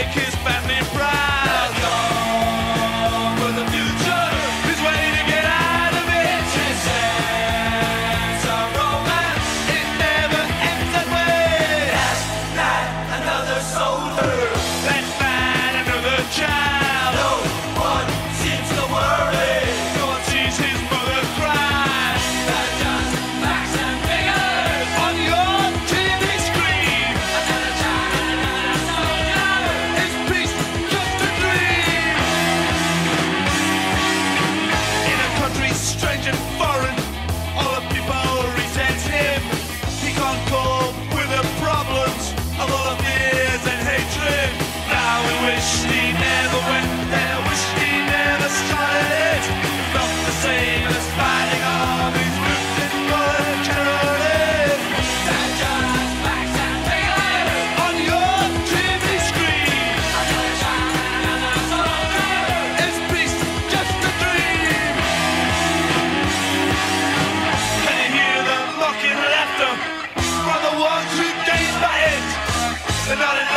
make his family proud. Let's go for the future. He's waiting to get out of it. It's a sense of romance. It never ends that way. Last night, another soldier. Last night, another child. No one seems to worry. No one sees his mother cry. They're just facts and figures on your TV screen. Another child, another soldier. Is peace just a dream? In a country strange and foreign, all the people resent him. He can't cope with the problems of all the fears and hatred. Now we wish he never went there, wish he never started it. Not the same as fighting armies ripped in blood and terror. They're just facts and figures on your TV screen. Another child, another soldier. Is peace just a dream? Can you hear the mocking laughter from the ones who gained by it? They're not an